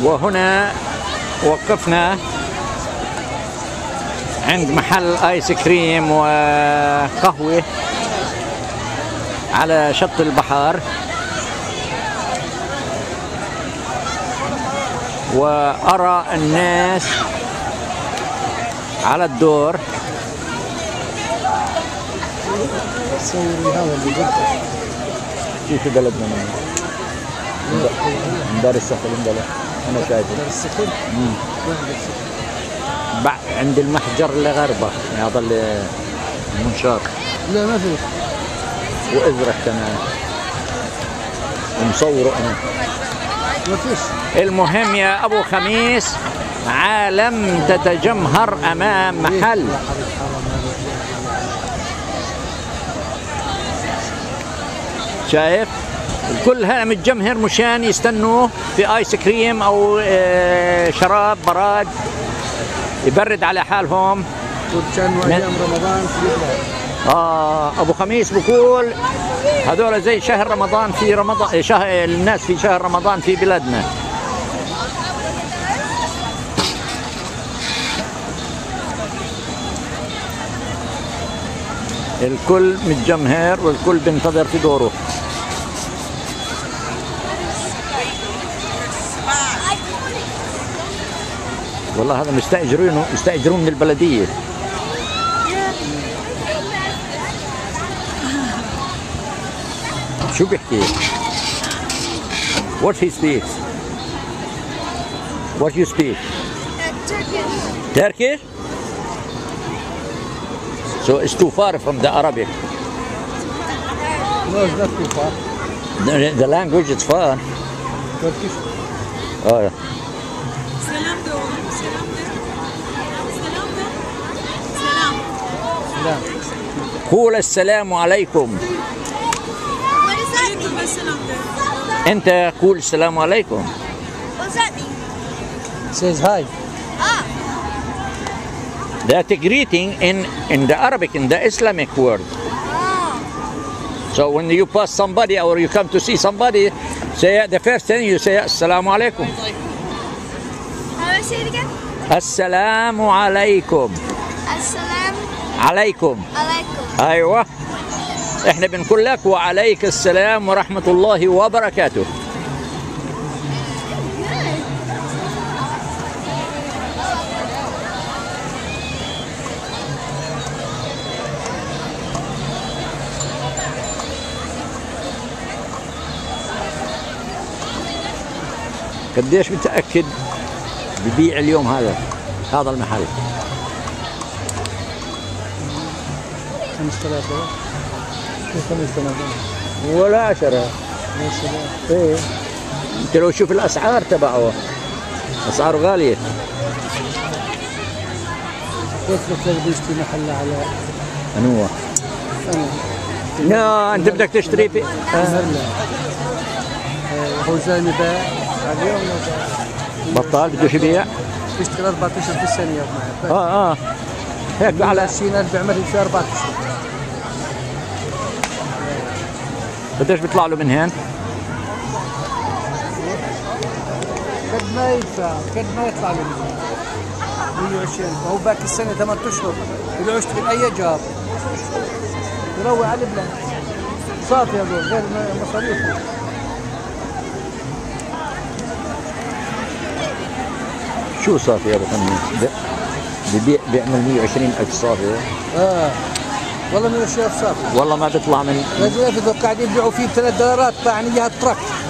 وهنا وقفنا عند محل آيس كريم وقهوة على شط البحر، وأرى الناس على الدور. كيف بلدنا من دار السخل أنا شايفه دار السخل عند المحجر اللي غربة هذا المنشار. لا ما في، وازرق كمان ومصوره انا ما فيش. المهم يا ابو خميس، عالم تتجمهر امام محل. شايف الكل هذا متجمهر مشان يستنوا في ايس كريم او شراب براد يبرد على حالهم. كانوا ايام رمضان في بلاد. ابو خميس بقول هذول زي شهر رمضان في رمضان، شهر الناس في شهر رمضان في بلادنا. الكل متجمهر والكل بينتظر في دوره. والله هذا يستأجرون من البلدية. شو بيحكي؟ What he speaks? What you speak? Turkish. Turkish? So it's too far from the Arabic. No, it's not too far. The language is far. Turkish. Oh yeah. Selam de oğlum. Selam de. Selam de. Selam. Selam. قول السلام عليكم. What does that mean? Selam de. أنت قول السلام عليكم. What does that mean? Says hi. Ah. That's a greeting in the Arabic, in the Islamic world. Oh. So when you pass somebody or you come to see somebody, say the first thing you say السلام عليكم. How do I say it again? السلام عليكم. Assalam عليكم. alaikum. أيوة، إحنا بنقول لك وعليك السلام ورحمة الله وبركاته. قديش متأكد ببيع اليوم هذا المحل؟ 5000 5000 ولا 10. ايه انت لو شوف الاسعار تبعه، اسعاره غاليه. كيف لك بدي اشتري محل على انو لا انت بدك تشتري في هو جايني باع اليوم بطال بدوش يبيع، بيشتغل 4 اشهر في السنه يا معي. هيك على 20000 بيعمل في 4 اشهر. قديش بيطلع له من هين؟ قد ما يدفع، قد ما يطلع له 120. وهو باقي السنه 8 اشهر بده يشتغل اي جاب يروح على البلاد صافي هذول غير مصاريفه. شو صافي يا ابو خميس؟ بيعمل 120,000 صافي. والله 120,000 صافي. والله ما بيطلع من رجل قاعدين يبيعوا فيه $3 طاعني اياها الترك.